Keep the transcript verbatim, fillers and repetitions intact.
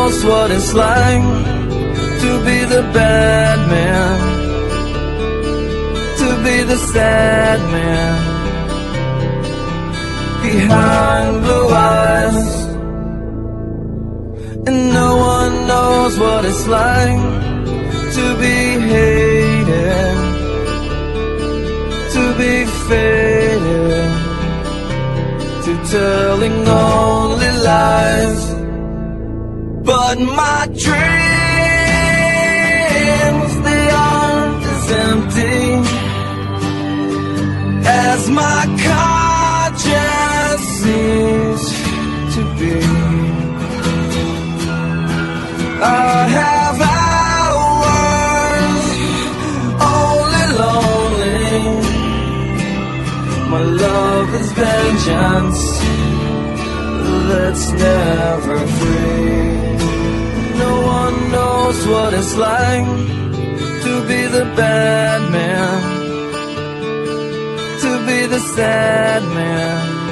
knows what it's like to be the bad man, to be the sad man behind blue eyes. And no one knows what it's like to be hated, to be faded, to telling only lies. But my dreams, they aren't as empty as my conscience seems to be. I have hours only lonely. My love is vengeance that's never free. No one knows what it's like to be the bad man, to be the sad man